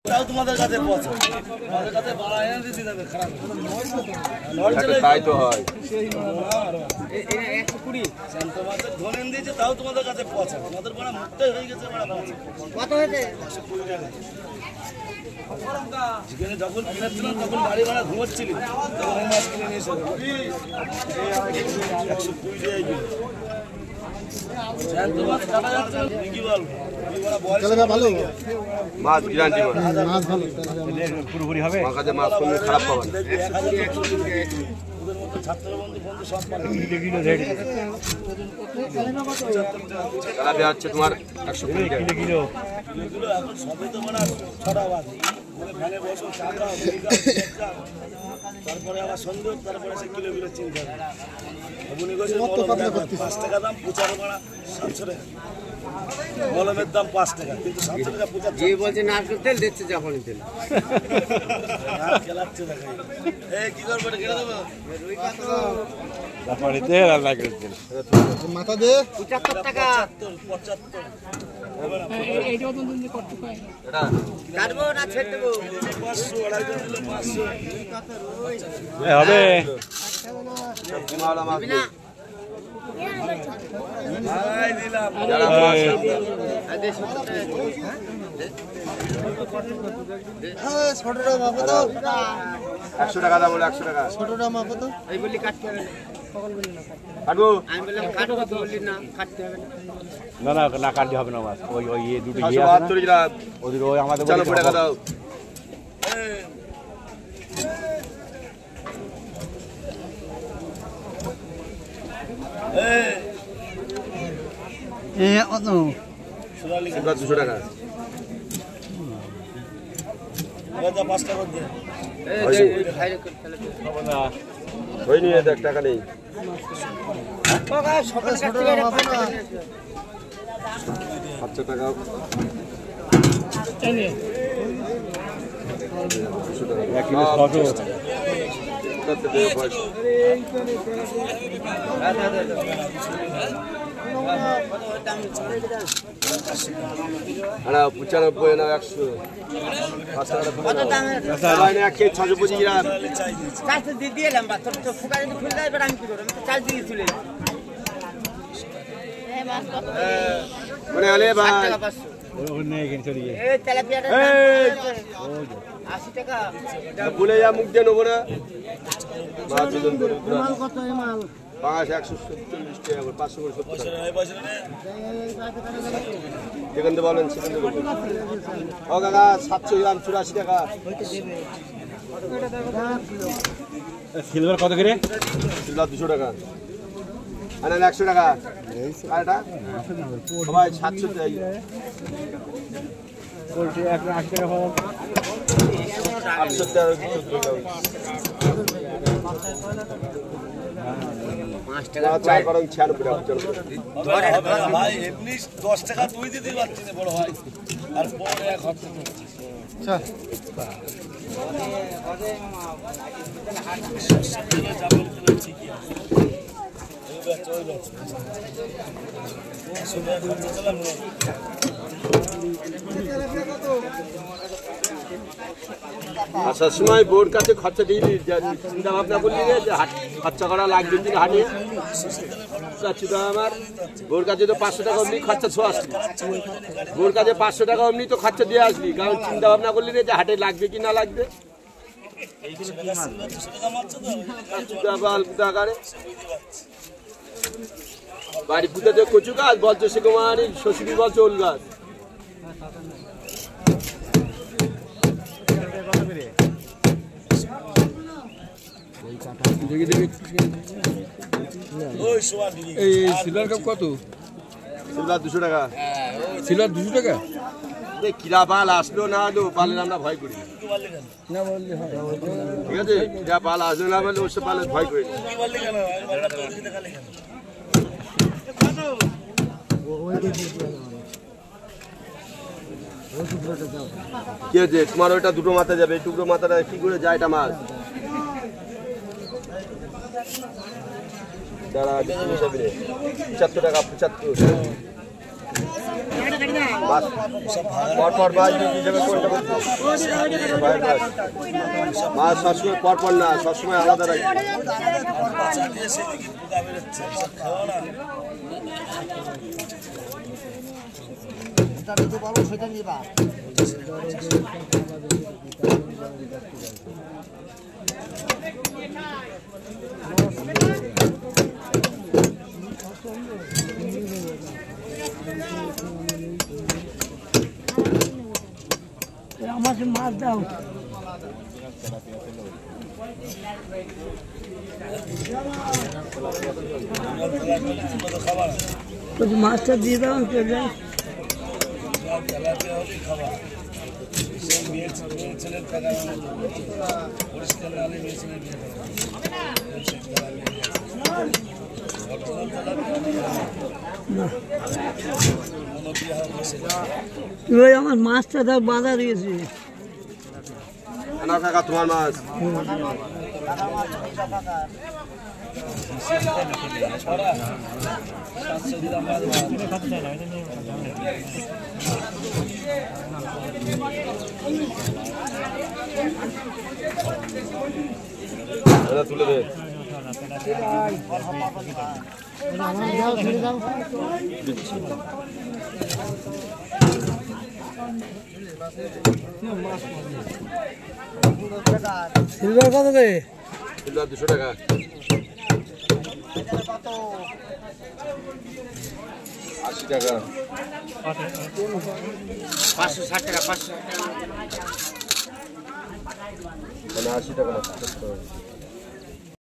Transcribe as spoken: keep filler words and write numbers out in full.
তাও তোমাদের কাছে পৌঁছে আমাদের কাছে বাড়া এনে দিতে যাবে খারাপ তাই তো হয় একশো কুড়ি তোমাদের ধরেন দিয়েছে তাও তোমাদের কাছে পৌঁছে তোমাদের বাড়া মুখটাই হয়ে গেছে বাড়া পৌঁছে কত হয়েছে একশো কুড়ি টাকা যেখানে যখন কিনেছিলাম তখন বাড়ি ভাড়া ঘুমাচ্ছিলি তখন এই মাছ কিনে নিয়ে এসে একশো কুড়ি টাকা কিলো মাছ কাটা যাচ্ছে কি বলবো ভালো মাছ গ্যারান্টি মাছ ভালো পুরোপুরি হবে আমার কাছে মাছ কোনো খারাপ পাবে না তেলাপিয়া হচ্ছে তোমার একশো কুড়ি টাকা কিলো এখন সবই তো মানে ছটা বাজে ভ্যানে বসো চা খাও তারপরে আবার সন্দেহ তারপরে সে কিলো কিলো চিন্তা পাঁচ টাকা দাম পুচার ভাড়া সাতশো টাকা কলমের দাম পাঁচ টাকা কিন্তু সাতশো টাকা পুচার যে বলছে নারকেল তেল দিচ্ছে জাপানি তেল খেলাচ্ছে দেখা এই কি করবো কেটে দেবো জাপানি তেল আর নারকেল তেল মাথা দে পঁচাত্তর টাকা পঁচাত্তর কাটবো না ছেড়ে দেবো পাঁচশো আড়াইশো দিলে পাঁচশো হবে দিলাম ছোটটা মাপো তো একশো টাকা দাম বলে একশো টাকা ছোটটা মাপো তো এই বললি কাটতে হবে কাটবো আমি বললাম কাটবো তো বললি না কাটতে হবে না না না কাটলে হবে না মাছ ওই ওই দুটো একশো বাহাত্তর গ্রাম ওদের ওই আমাদের পঁচানব্বই টাকা দাও দুশো টাকা পাঁচটা করে দিয়ে হয়নি এক টাকা নেই সাতশো টাকা পঁচানব্বই না একশো ছশো পঁচিশ গ্রাম দিয়ে এলাম বা তোর ফুকা যদি খুলে দেয় এবার আমি কি করবো আমি তো চার্জ দিয়ে চলে মানে আলে ভাই আশি টাকা বলে যা মুখ দিয়ে নেবো না পাঁচ একশো চল্লিশ টাকা করে পাঁচশো করে সত্তর যেখান থেকে বলেন সেখান থেকে ও কাকা সাতশো গ্রাম চুরাশি টাকা সিলভার কত করে সিলভার দুশো টাকা আর একশো টাকা আরেটা সবাই সাতশো টাকা আটশো টাকা চার বরং ছিয়ানব্বই টাকা ভাই এমনি দশ টাকা তুই দিতে পারছি না বড় ভাই আর পরে এক হচ্ছে আসার সময় বোর্ড কাছে খরচা দিয়ে চিন্তা ভাবনা করলি রে যে খরচা করা লাগবে কিনা হাটে চাচ্ছি তো আমার বোর কাছে তো পাঁচশো টাকা অমনি খরচা ছো আসলি বোর কাছে পাঁচশো টাকা অমনি তো খরচা দিয়ে আসলি কারণ চিন্তা ভাবনা করলি রে যে হাটে লাগবে কি না লাগবে বাড়ি পুঁতে কচু গাছ বলছো সে কুমার শ্বশুরি বলছো ওল গাছ এই সিলভার কাপ কত সিলভার দুশো টাকা সিলভার দুশো টাকা কিরা পাল আসলো না তো পালের আমরা ভয় করি ঠিক আছে কিরা পাল আসলো না বলে ওসব পালে ভয় করি কি আছে তোমার ওইটা দুটো মাথা যাবে টুকরো মাথাটা কি করে যায় এটা মাছ পঁচাত্তর টাকা পঁচাত্তর পর পর মাছ বিক্রি যাবে কোনটা বলতে মাছ সবসময় পর পর না সবসময় আলাদা রাখি বাচ্চা দিয়ে সেই দিকে পুকা বেরোচ্ছে সব খাওয়া না সেটা নিবা আমাকে মাছ দাও মাছটা দিয়ে দাও চলে যাই ছেলের টাকা পরিষ্কার না হলে মেয়ে ছেলের বিয়ে ওই আমার মাছটা দাও বাঁধা দিয়েছি না কাকা তোমার মাছ তুলে দে সিলভার কত রে সিলভার দুশো টাকা আশি টাকা পাঁচশো ষাট টাকা পাঁচশো আশি টাকা